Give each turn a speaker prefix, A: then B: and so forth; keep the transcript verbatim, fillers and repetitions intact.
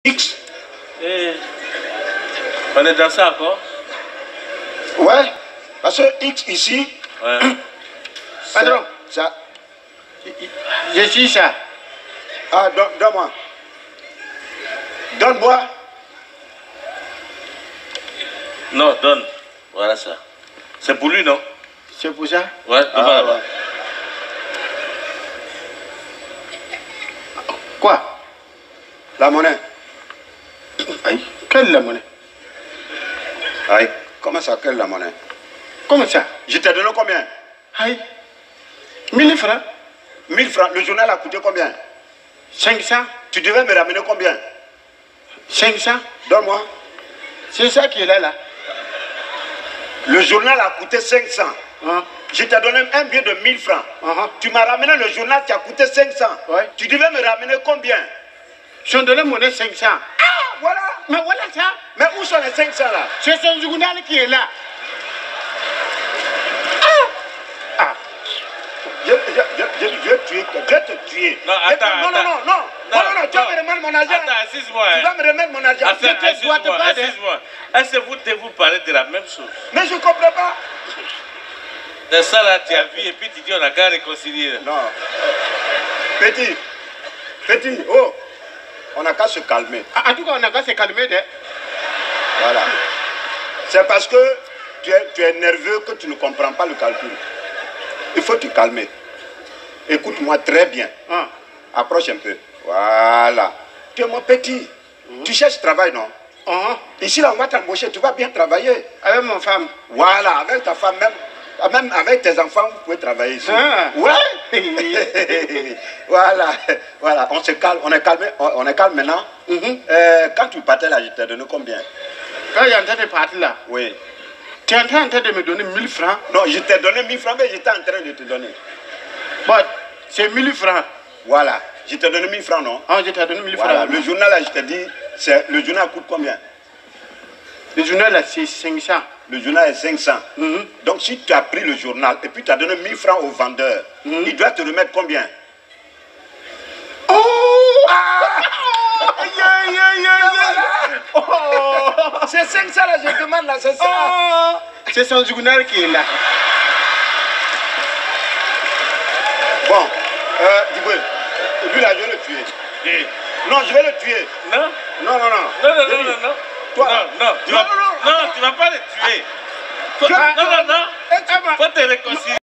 A: X.
B: Et on est dans ça encore?
A: Ouais, parce que X ici.
B: Ouais.
A: Patron, ça.
C: Je suis ça.
A: Ah, donne-moi. Donne-moi.
B: Non, donne. Voilà ça. C'est pour lui, non?
C: C'est pour ça?
B: Ouais,
A: Ah,
B: voilà.
A: ouais.
C: Quoi?
A: La monnaie.
C: Aïe, quelle la monnaie?
A: Aïe, comment ça, quelle la monnaie?
C: Comment ça?
A: Je t'ai donné combien?
C: Aïe, mille francs?
A: mille francs. Le journal a coûté combien?
C: cinq cents?
A: Tu devais me ramener combien?
C: cinq cents?
A: Donne-moi.
C: C'est ça qui est là, là.
A: Le journal a coûté cinq cents.
C: Hein?
A: Je t'ai donné un billet de mille francs.
C: Uh-huh.
A: Tu m'as ramené le journal qui a coûté cinq cents.
C: Ouais.
A: Tu devais me ramener combien?
C: Je donné monnaie cinq cents.
A: Ah, voilà.
C: Mais voilà ça.
A: Mais où sont les cinq cents là?
C: C'est son journal qui est là.
A: Ah. Je, je, je, je, je vais te tuer. Je vais te tuer.
B: Non,
A: Je-
B: attends,
A: non, non,
B: attends.
A: non, non, non, non, non, tu vas me remettre mon argent.
B: Attends, assise-moi.
A: Tu vas me remettre mon argent.
B: Attends,
A: Je te
B: assise-moi,
A: dois te pas de-
B: assise-moi. Est-ce que vous devez vous parler de la même chose?
A: Mais je ne comprends pas.
B: C'est ça là, tu as vu, et puis tu dis on a qu'à réconcilier.
A: Non. Petit, petit, oh, on n'a qu'à se calmer.
C: En tout cas, on n'a qu'à se calmer. De...
A: Voilà. C'est parce que tu es, tu es nerveux que tu ne comprends pas le calcul. Il faut te calmer. Écoute-moi très bien.
C: Hein?
A: Approche un peu. Voilà. Tu es mon petit. Tu cherches travail, non?
C: Uh-huh.
A: Ici, là, on va t'embaucher. Tu vas bien travailler.
C: Avec mon femme.
A: Voilà. Avec ta femme, même, même avec tes enfants, vous pouvez travailler ici.
C: Ah.
A: Ouais. Voilà. Voilà. On se calme. On est calme, on, on est calme maintenant.
C: Mhm.
A: Euh, quand tu partais là, je t'ai donné combien?
C: Quand il est en train de partir là,
A: Oui.
C: tu es en train de me donner mille francs.
A: Non, je t'ai donné mille francs, mais j'étais en train de te donner.
C: Bon, c'est mille francs.
A: Voilà. Je t'ai donné mille francs, non?
C: Ah, je t'ai donné mille
A: Voilà.
C: francs.
A: Le journal, là, je t'ai dit, c'est- le journal coûte combien?
C: Le journal là, c'est cinq cents.
A: Le journal est cinq cents.
C: Mhm.
A: Donc, si tu as pris le journal et puis tu as donné mille francs au vendeur,
C: Mhm.
A: il doit te remettre combien?
C: Oh!
A: Ah!
C: Aïe, aïe, aïe, aïe, aïe. Oh!
A: C'est cinq cents, là, je demande, là, c'est ça.
C: Oh! C'est son journal qui est là.
A: Bon, euh, Diboué, lui, là, je vais le tuer.
B: Eh,
A: Non, je vais le tuer.
B: Non?
A: Non, non, non.
B: Non, non,
A: Je
B: non,
A: dis,
B: non, non.
A: Toi.
B: Non, non, tu
A: Non,
B: vas,
A: non, non,
B: non, tu vas pas le tuer. Faut-
A: Je-
B: non, non, non.
C: Eh, eh,
B: Faut te réconcilier.